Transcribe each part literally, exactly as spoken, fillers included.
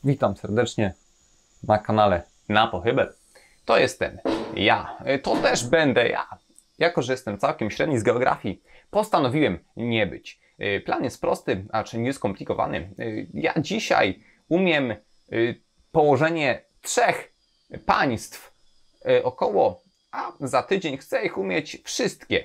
Witam serdecznie na kanale Na Pochybel. To jestem ja. To też będę ja. Jako że jestem całkiem średni z geografii, postanowiłem nie być. Plan jest prosty, a czy nie skomplikowany. Ja dzisiaj umiem położenie trzech państw około, a za tydzień chcę ich umieć wszystkie.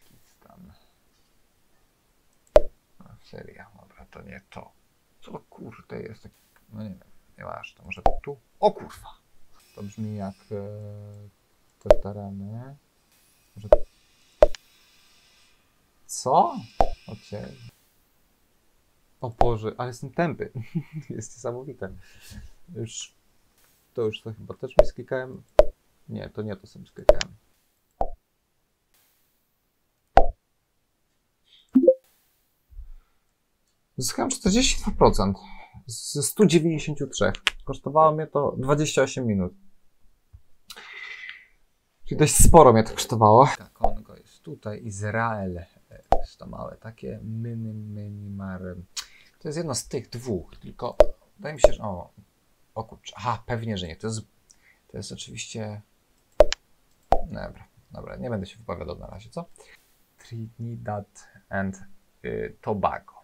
Seria, dobra, to nie to. Co kurde jest? No nie wiem, nieważne, może tu. O kurwa! To brzmi jak e, te tereny. Może... Co? O ciebie. O Boże, ale jestem tępy. Jest niesamowite. Już, to już to chyba też mi sklikałem. Nie, to nie to sobie sklikałem. Zyskałem czterdzieści dwa procent ze stu dziewięćdziesięciu trzech. Kosztowało mnie to dwadzieścia osiem minut. Czyli dość sporo mnie to kosztowało. Kongo jest tutaj, Izrael jest to małe, takie mini, mini, mare. To jest jedno z tych dwóch, tylko wydaje mi się, że... O, o kurczę, aha, pewnie, że nie. To jest, to jest oczywiście... Dobra, dobra, nie będę się wypowiadał na razie, co? Trinidad and y, Tobago.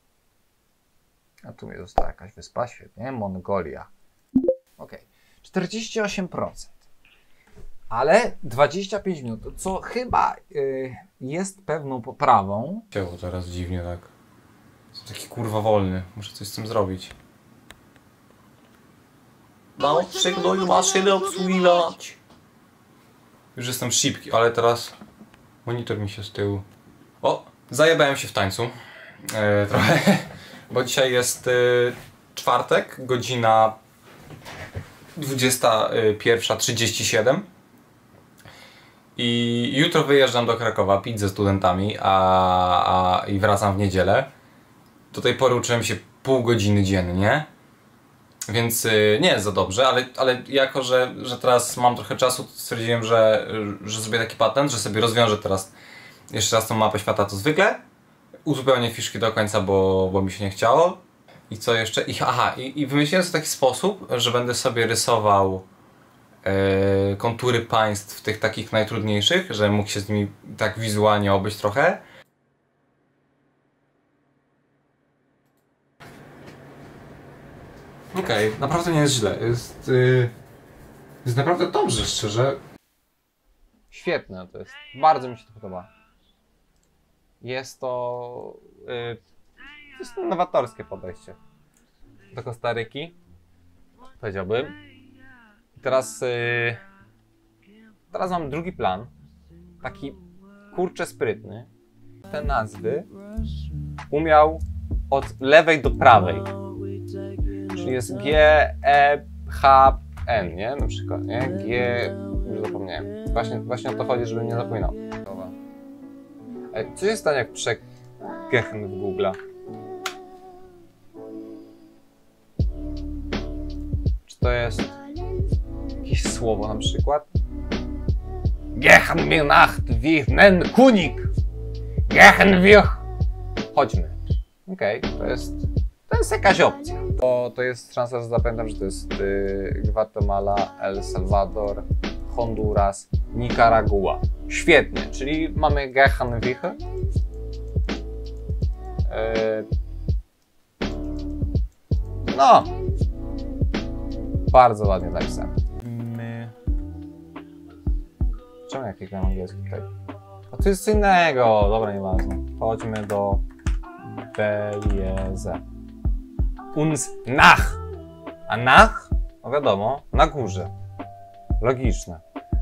A tu mi została jakaś wyspa, świetnie. Mongolia. Ok. czterdzieści osiem procent. Ale dwadzieścia pięć minut, co chyba y, jest pewną poprawą. Ciało teraz dziwnie tak. Jestem taki kurwa wolny. Muszę coś z tym zrobić. Nauczę go i maszyny obsługiwać. Już jestem szybki, ale teraz monitor mi się z tyłu... O! Zajebałem się w tańcu. E, trochę. Bo dzisiaj jest y, czwartek, godzina dwudziesta pierwsza trzydzieści siedem i jutro wyjeżdżam do Krakowa pić ze studentami a, a, i wracam w niedzielę. Do tej pory uczyłem się pół godziny dziennie, więc y, nie jest za dobrze, ale, ale jako, że, że teraz mam trochę czasu, to stwierdziłem, że, że zrobię taki patent, że sobie rozwiążę teraz jeszcze raz tą mapę świata, to zwykle. Uzupełnię fiszki do końca, bo, bo mi się nie chciało. I co jeszcze? I, aha, i, i wymyśliłem sobie taki sposób, że będę sobie rysował e, kontury państw tych takich najtrudniejszych, że mógł się z nimi tak wizualnie obyć trochę. Okej, okay, naprawdę nie jest źle. Jest, yy, jest naprawdę dobrze, szczerze. Świetne to jest. Bardzo mi się to podoba. Jest to, yy, to jest nowatorskie podejście do Kostaryki, powiedziałbym. I teraz, yy, teraz mam drugi plan, taki kurczę sprytny. Te nazwy umiał od lewej do prawej, czyli jest G, E, H, N, nie? Na przykład, nie? G, już zapomniałem. Właśnie, właśnie o to chodzi, żebym nie zapominał. Co się stanie, jak przegechnę w Google'a? Czy to jest jakieś słowo na przykład? Gehen wir nach Wien Kunik! Gehen wir! Chodźmy. Okej, okay, to jest... To jest jakaś opcja. To, to jest szansa, że zapamiętam, że to jest y, Gwatemala, El Salvador, Honduras, Nikaragua. Świetnie, czyli mamy Gehen wir. Yy. No. Bardzo ładnie napisane. My. Czemu ja klikam angielski tutaj? A to jest co innego. Dobra, nieważne. Chodźmy do Belize. Uns nach. A nach? No wiadomo, na górze. Logiczne.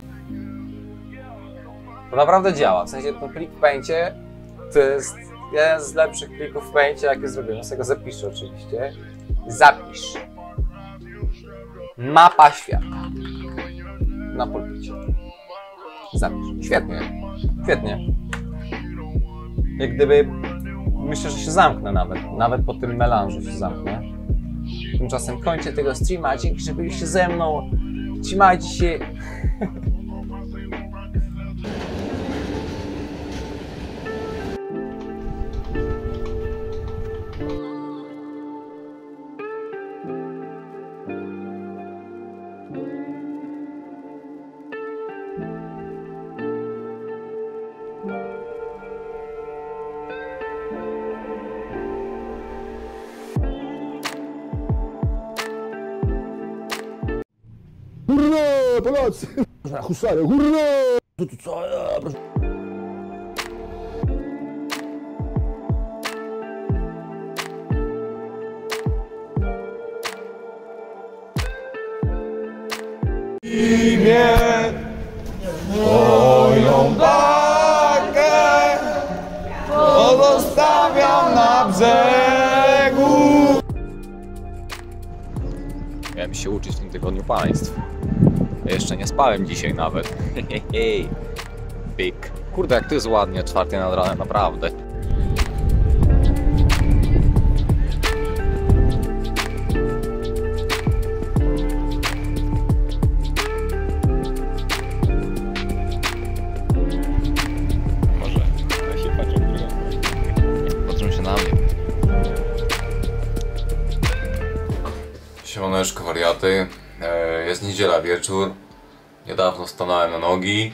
To naprawdę działa. W sensie ten klik w Paincie to jest jeden z lepszych klików w Paincie, jakie zrobiłem. Z tego zapiszę oczywiście. Zapisz. Mapa świata. Na pulpicie. Zapisz. Świetnie. Świetnie. Jak gdyby... Myślę, że się zamknę nawet. Nawet po tym melanżu się zamknę. Tymczasem kończę tego streama. Dzięki, że byliście ze mną. Trzymajcie się. Polacy! Husary, hurra! To tu co? Ja, proszę. Imię moją barkę pozostawiam na brzegu. Miałem się uczyć w tym tygodniu państw. Ja jeszcze nie spałem dzisiaj nawet. Hehehe. Big. Kurde, jak to jest ładnie, czwartej nad ranem, naprawdę. Może ja się patrzę w drugą. Patrzą się na mnie. Siemaneczko wariaty, e, jest niedziela wieczór, niedawno stanąłem na nogi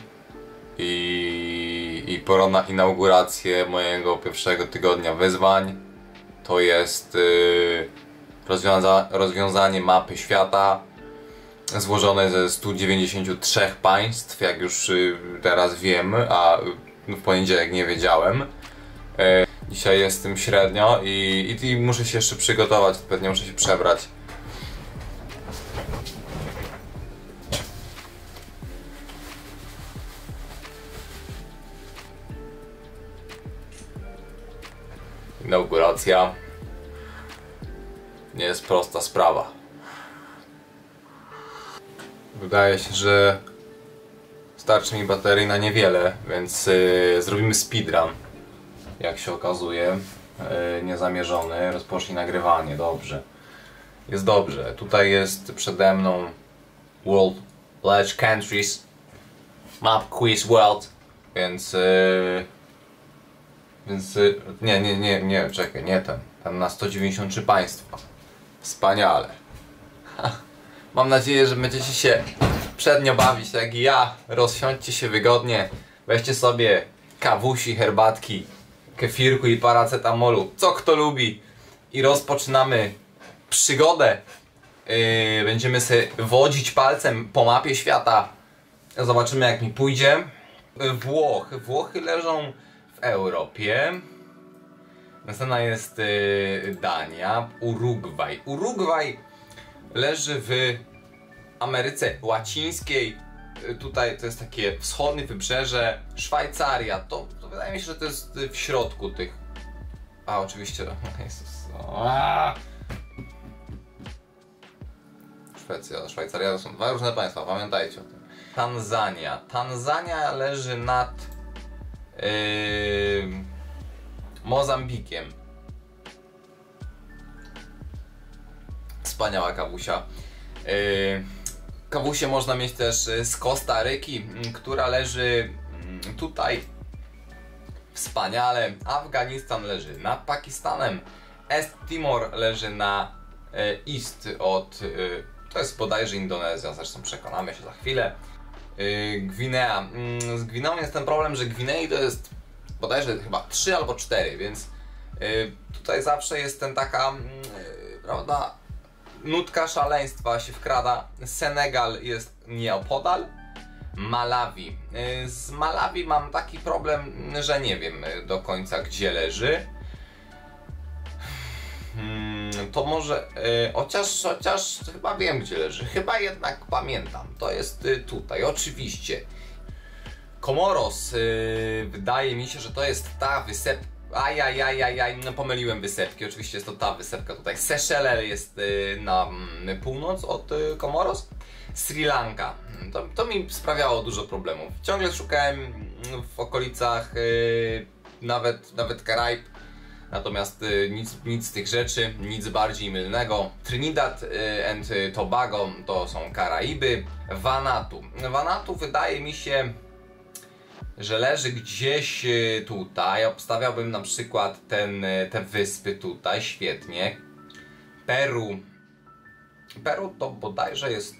i, i pora na inaugurację mojego pierwszego tygodnia wyzwań. To jest y, rozwiąza rozwiązanie mapy świata złożone ze stu dziewięćdziesięciu trzech państw, jak już y, teraz wiem, a w poniedziałek nie wiedziałem. E, dzisiaj jestem średnio i, i, i muszę się jeszcze przygotować, pewnie muszę się przebrać. Inauguracja nie jest prosta sprawa. Wydaje się, że starczy mi baterii na niewiele, więc yy, zrobimy speedrun. Jak się okazuje, yy, niezamierzony. Rozpocznij nagrywanie, dobrze. Jest dobrze. Tutaj jest przede mną World Large Countries Map Quiz World, więc yy, Więc nie, nie, nie, nie, czekaj, nie ten. Ten na sto dziewięćdziesiąt trzy państwa. Wspaniale. Mam nadzieję, że będziecie się przednio bawić, tak jak i ja. Rozsiądźcie się wygodnie. Weźcie sobie kawusi, herbatki, kefirku i paracetamolu. Co kto lubi. I rozpoczynamy przygodę. Yy, będziemy sobie wodzić palcem po mapie świata. Zobaczymy, jak mi pójdzie. Włochy. Włochy leżą w Europie. Następna jest y, Dania, Urugwaj. Urugwaj leży w Ameryce Łacińskiej. Y, tutaj to jest takie wschodnie wybrzeże. Szwajcaria. To, to wydaje mi się, że to jest w środku tych. A oczywiście. Jezus. A! Szwecja, Szwajcaria to są dwa różne państwa. Pamiętajcie o tym. Tanzania. Tanzania leży nad Yy, Mozambikiem. Wspaniała kawusia. Yy, kawusię można mieć też z Kostaryki, która leży tutaj. Wspaniale. Afganistan leży nad Pakistanem. Est Timor leży na yy, east od yy, to jest bodajże Indonezja, zresztą przekonamy się za chwilę. Yy, Gwinea. Yy, z Gwineą jest ten problem, że Gwinei to jest bodajże chyba trzy albo cztery, więc yy, tutaj zawsze jest ten taka yy, prawda, nutka szaleństwa się wkrada. Senegal jest nieopodal. Malawi. Yy, z Malawi mam taki problem, że nie wiem do końca gdzie leży. Hmm, to może, yy, chociaż, chociaż chyba wiem gdzie leży, chyba jednak pamiętam, to jest yy, tutaj, oczywiście. Komoros, yy, wydaje mi się, że to jest ta wysepka, ajajajajaj, no pomyliłem wysepki, oczywiście jest to ta wysepka tutaj. Seszele jest yy, na yy, północ od yy, Komoros. Sri Lanka, to, to mi sprawiało dużo problemów, ciągle szukałem w okolicach yy, nawet, nawet Karaib. Natomiast y, nic, nic z tych rzeczy, nic bardziej mylnego. Trinidad y, and Tobago to są Karaiby. Vanuatu. Vanuatu wydaje mi się, że leży gdzieś y, tutaj. Obstawiałbym na przykład ten, y, te wyspy tutaj, świetnie. Peru. Peru to bodajże jest...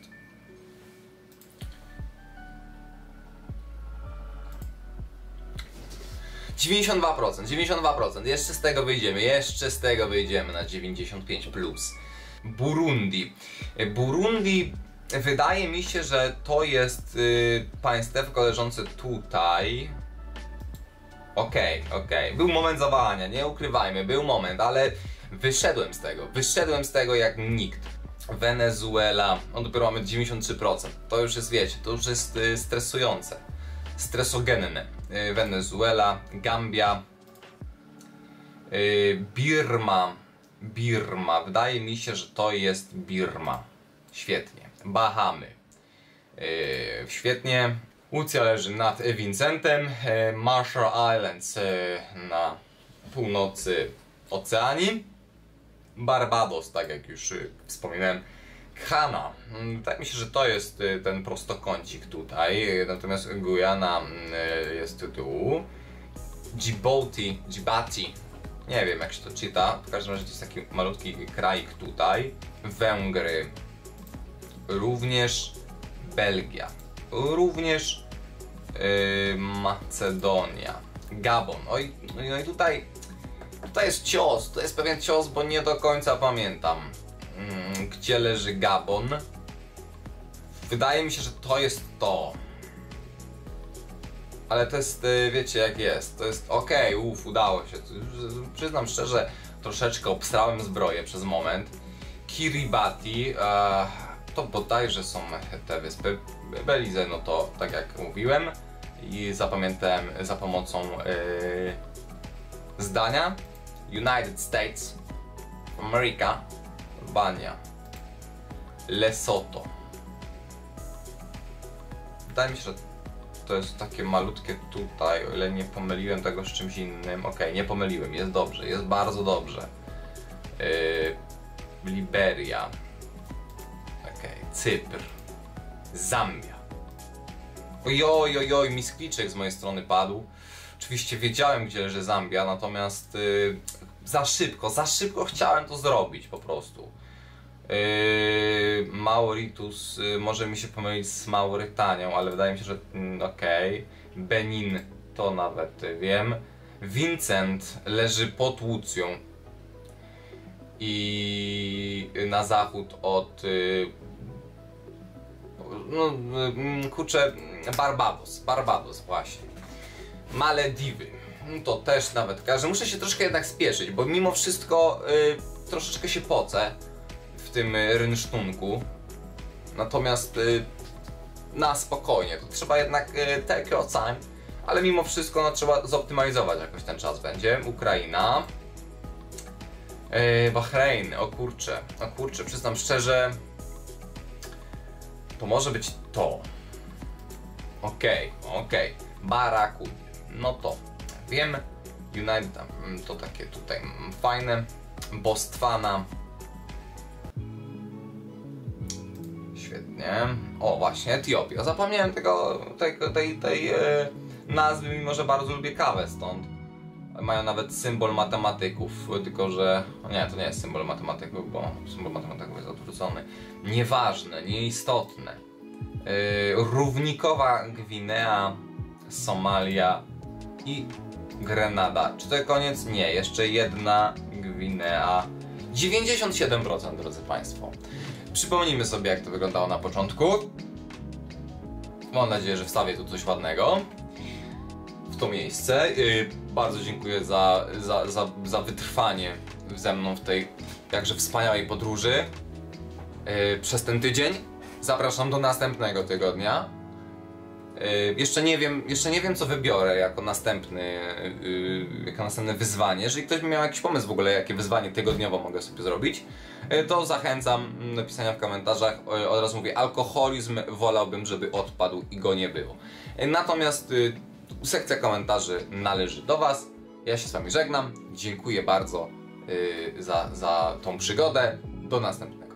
dziewięćdziesiąt dwa procent, dziewięćdziesiąt dwa procent, jeszcze z tego wyjdziemy, jeszcze z tego wyjdziemy na dziewięćdziesiąt pięć plus. Burundi. Burundi wydaje mi się, że to jest y, państewko leżące tutaj. Okej, okay, okej. Okay. Był moment zawahania, nie ukrywajmy, był moment, ale wyszedłem z tego. Wyszedłem z tego jak nikt. Wenezuela, no dopiero mamy dziewięćdziesiąt trzy procent. To już jest, wiecie, to już jest y, stresujące. Stresogenne. Y, Wenezuela, Gambia, y, Birma. Birma. Wydaje mi się, że to jest Birma. Świetnie. Bahamy. Yy, świetnie. Lucja leży nad Vincentem. Yy, Marshall Islands yy, na północy Oceanii. Barbados, tak jak już yy, wspominałem. Ghana. Yy, wydaje mi się, że to jest yy, ten prostokącik tutaj. Yy, natomiast Guyana yy, jest tu. Djibouti. Djibouti. Nie wiem jak się to czyta. W każdym razie to jest taki malutki krajik tutaj. Węgry. Również Belgia, również yy, Macedonia, Gabon. Oj, no i tutaj, tutaj jest cios, to jest pewien cios, bo nie do końca pamiętam, yy, gdzie leży Gabon. Wydaje mi się, że to jest to. Ale to jest, yy, wiecie jak jest, to jest okej, okay, uff, udało się. Przyznam szczerze, troszeczkę obstrałem zbroję przez moment. Kiribati, yy, to bodajże są te wyspy. Belize, no to tak jak mówiłem i zapamiętałem za pomocą yy, zdania. United States America, Albania, Lesotho. Wydaje mi się, że to jest takie malutkie tutaj, o ile nie pomyliłem tego z czymś innym. Okej, okay, nie pomyliłem, jest dobrze, jest bardzo dobrze. Yy, Liberia. Okay. Cypr, Zambia. Ojoj, ojoj, miskliczek z mojej strony padł. Oczywiście wiedziałem, gdzie leży Zambia, natomiast yy, za szybko, za szybko chciałem to zrobić po prostu. Yy, Mauritius, yy, może mi się pomylić z Maurytanią, ale wydaje mi się, że yy, okej. Okay. Benin, to nawet yy, wiem. Vincent leży pod Łucją i na zachód od yy, no kurczę, Barbados, Barbados właśnie. Malediwy, to też nawet każdy. Muszę się troszkę jednak spieszyć, bo mimo wszystko yy, troszeczkę się pocę w tym rynsztunku. Natomiast yy, na spokojnie, to trzeba jednak yy, take your time, ale mimo wszystko no, trzeba zoptymalizować jakoś ten czas będzie. Ukraina. Yy, Bahrein, o kurczę, o kurczę, przyznam szczerze, to może być to. Okej, okay, okej, okay. Baraku, no to wiem. United, to takie tutaj fajne. Botswana. Świetnie. O właśnie, Etiopia. Zapomniałem tego, tej, tej, tej e, nazwy, mimo że bardzo lubię kawę stąd. Mają nawet symbol matematyków, tylko że... Nie, to nie jest symbol matematyków, bo symbol matematyków jest odwrócony. Nieważne, nieistotne. Yy, równikowa Gwinea, Somalia i Grenada. Czy to koniec? Nie, jeszcze jedna Gwinea. dziewięćdziesiąt siedem procent, drodzy Państwo. Przypomnijmy sobie, jak to wyglądało na początku. Mam nadzieję, że wstawię tu coś ładnego w to miejsce. Yy, bardzo dziękuję za, za, za, za wytrwanie ze mną w tej jakże wspaniałej podróży yy, przez ten tydzień. Zapraszam do następnego tygodnia. Yy, jeszcze nie wiem, jeszcze nie wiem co wybiorę jako następny, yy, jako następne wyzwanie. Jeżeli ktoś by miał jakiś pomysł w ogóle, jakie wyzwanie tygodniowo mogę sobie zrobić, yy, to zachęcam do pisania w komentarzach. Yy, od razu mówię, alkoholizm wolałbym, żeby odpadł i go nie było. Yy, natomiast yy, sekcja komentarzy należy do Was. Ja się z Wami żegnam. Dziękuję bardzo yy, za, za tą przygodę. Do następnego.